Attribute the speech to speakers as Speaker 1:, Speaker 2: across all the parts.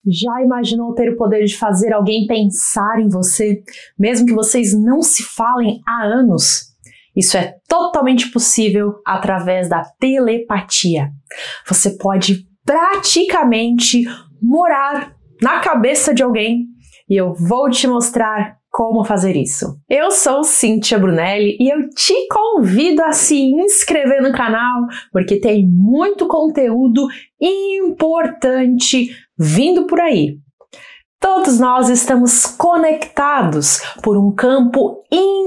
Speaker 1: Já imaginou ter o poder de fazer alguém pensar em você, mesmo que vocês não se falem há anos? Isso é totalmente possível através da telepatia. Você pode praticamente morar na cabeça de alguém e eu vou te mostrar como fazer isso. Eu sou Cíntia Brunelli e eu te convido a se inscrever no canal porque tem muito conteúdo importante vindo por aí. Todos nós estamos conectados por um campo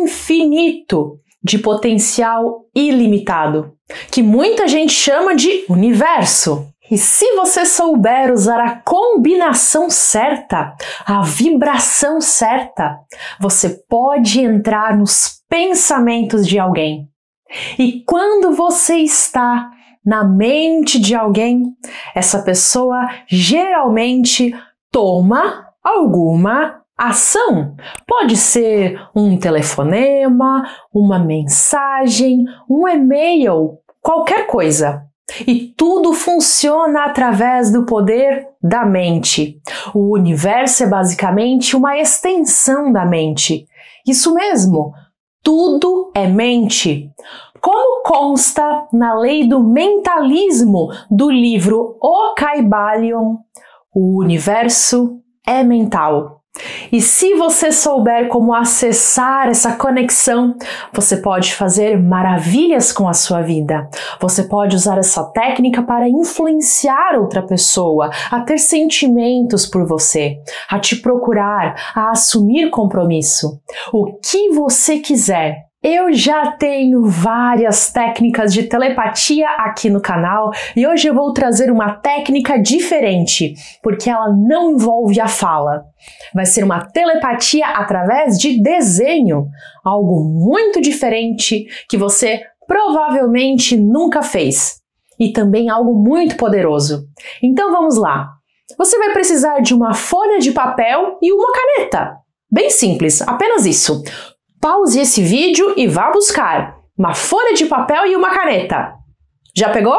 Speaker 1: infinito de potencial ilimitado, que muita gente chama de universo. E se você souber usar a combinação certa, a vibração certa, você pode entrar nos pensamentos de alguém. E quando você está na mente de alguém, essa pessoa geralmente toma alguma ação. Pode ser um telefonema, uma mensagem, um e-mail, qualquer coisa. E tudo funciona através do poder da mente. O universo é basicamente uma extensão da mente. Isso mesmo, tudo é mente. Como consta na lei do mentalismo do livro O Kybalion, o universo é mental. E se você souber como acessar essa conexão, você pode fazer maravilhas com a sua vida. Você pode usar essa técnica para influenciar outra pessoa, a ter sentimentos por você, a te procurar, a assumir compromisso. O que você quiser. Eu já tenho várias técnicas de telepatia aqui no canal e hoje eu vou trazer uma técnica diferente, porque ela não envolve a fala. Vai ser uma telepatia através de desenho, algo muito diferente que você provavelmente nunca fez e também algo muito poderoso. Então vamos lá. Você vai precisar de uma folha de papel e uma caneta. Bem simples, apenas isso. Pause esse vídeo e vá buscar uma folha de papel e uma caneta. Já pegou?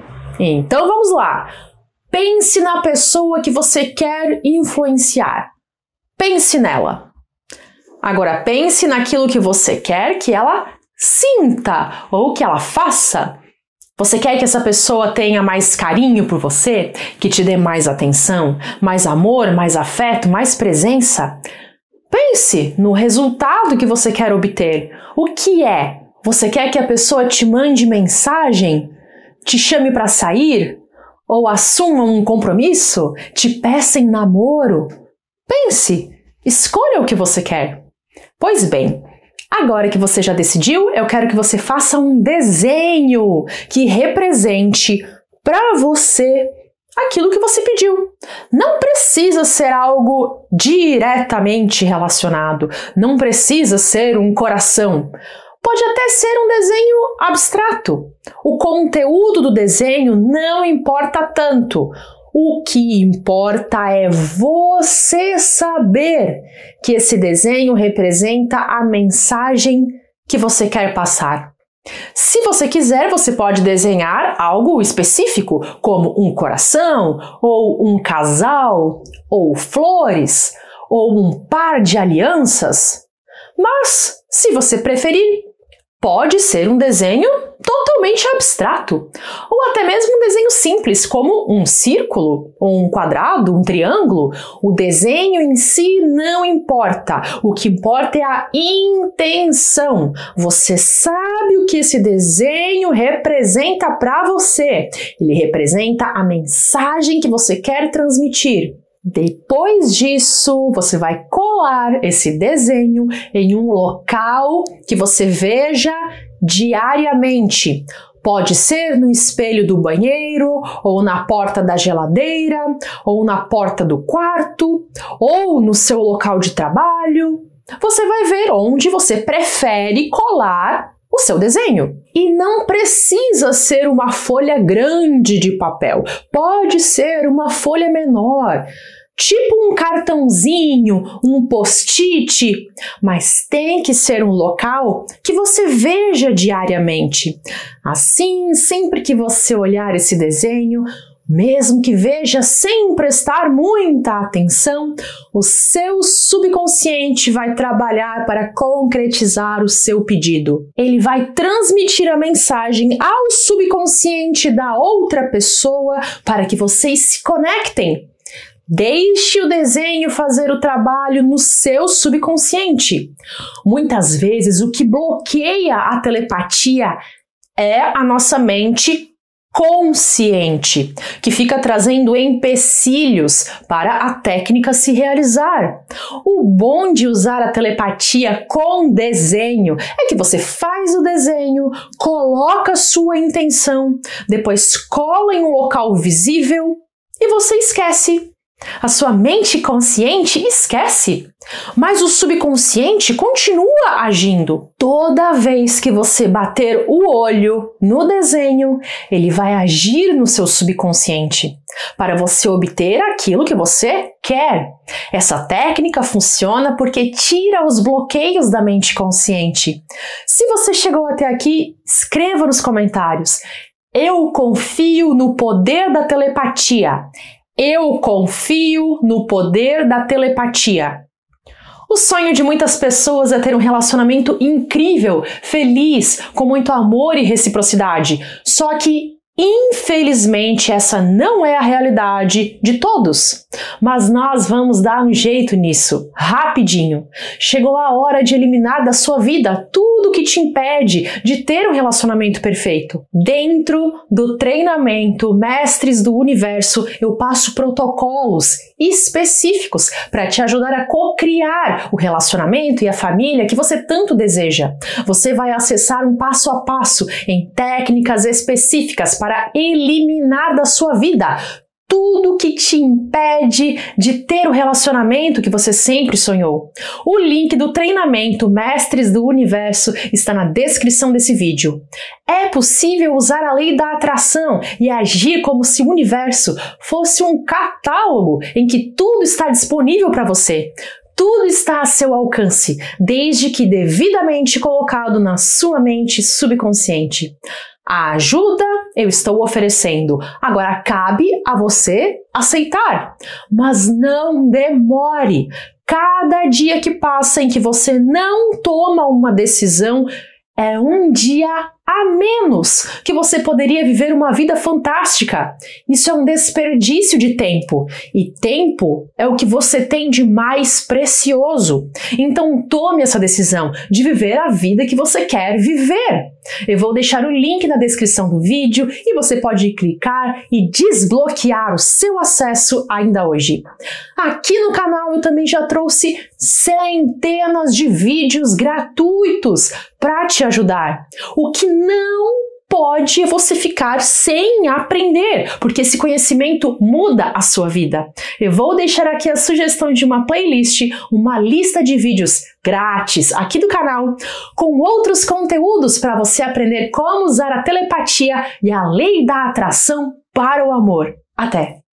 Speaker 1: Então vamos lá. Pense na pessoa que você quer influenciar. Pense nela. Agora pense naquilo que você quer que ela sinta ou que ela faça. Você quer que essa pessoa tenha mais carinho por você? Que te dê mais atenção, mais amor, mais afeto, mais presença? Pense no resultado que você quer obter. O que é? Você quer que a pessoa te mande mensagem? Te chame para sair? Ou assuma um compromisso? Te peça em namoro? Pense, escolha o que você quer. Pois bem, agora que você já decidiu, eu quero que você faça um desenho que represente para você aquilo que você pediu. Não precisa ser algo diretamente relacionado, não precisa ser um coração. Pode até ser um desenho abstrato. O conteúdo do desenho não importa tanto. O que importa é você saber que esse desenho representa a mensagem que você quer passar. Se você quiser, você pode desenhar algo específico, como um coração, ou um casal, ou flores, ou um par de alianças. Mas, se você preferir, pode ser um desenho totalmente abstrato, ou até mesmo um desenho simples, como um círculo, ou um quadrado, um triângulo. O desenho em si não importa, o que importa é a intenção. Você sabe o que esse desenho representa para você. Ele representa a mensagem que você quer transmitir. Depois disso, você vai colar esse desenho em um local que você veja diariamente. Pode ser no espelho do banheiro, ou na porta da geladeira, ou na porta do quarto, ou no seu local de trabalho. Você vai ver onde você prefere colar o seu desenho. E não precisa ser uma folha grande de papel, pode ser uma folha menor, tipo um cartãozinho, um post-it, mas tem que ser um local que você veja diariamente. Assim, sempre que você olhar esse desenho, Mesmo que veja sem prestar muita atenção, o seu subconsciente vai trabalhar para concretizar o seu pedido. Ele vai transmitir a mensagem ao subconsciente da outra pessoa para que vocês se conectem. Deixe o desenho fazer o trabalho no seu subconsciente. Muitas vezes o que bloqueia a telepatia é a nossa mente consciente, que fica trazendo empecilhos para a técnica se realizar. O bom de usar a telepatia com desenho é que você faz o desenho, coloca sua intenção, depois cola em um local visível e você esquece. A sua mente consciente esquece, mas o subconsciente continua agindo. Toda vez que você bater o olho no desenho, ele vai agir no seu subconsciente para você obter aquilo que você quer. Essa técnica funciona porque tira os bloqueios da mente consciente. Se você chegou até aqui, escreva nos comentários: eu confio no poder da telepatia. Eu confio no poder da telepatia. O sonho de muitas pessoas é ter um relacionamento incrível, feliz, com muito amor e reciprocidade. Só que, infelizmente, essa não é a realidade de todos. Mas nós vamos dar um jeito nisso, rapidinho. Chegou a hora de eliminar da sua vida tudo que te impede de ter um relacionamento perfeito. Dentro do treinamento Mestres do Universo, eu passo protocolos específicos para te ajudar a co-criar o relacionamento e a família que você tanto deseja. Você vai acessar um passo a passo em técnicas específicas para eliminar da sua vida tudo que te impede de ter o relacionamento que você sempre sonhou. O link do treinamento Mestres do Universo está na descrição desse vídeo. É possível usar a lei da atração e agir como se o universo fosse um catálogo em que tudo está disponível para você. Tudo está a seu alcance, desde que devidamente colocado na sua mente subconsciente. A ajuda eu estou oferecendo, agora cabe a você aceitar. Mas não demore. Cada dia que passa em que você não toma uma decisão é um dia a menos que você poderia viver uma vida fantástica. Isso é um desperdício de tempo. E tempo é o que você tem de mais precioso. Então tome essa decisão de viver a vida que você quer viver. Eu vou deixar o link na descrição do vídeo e você pode clicar e desbloquear o seu acesso ainda hoje. Aqui no canal eu também já trouxe centenas de vídeos gratuitos para te ajudar. O que não pode você ficar sem aprender, porque esse conhecimento muda a sua vida. Eu vou deixar aqui a sugestão de uma playlist, uma lista de vídeos grátis aqui do canal, com outros conteúdos para você aprender como usar a telepatia e a lei da atração para o amor. Até!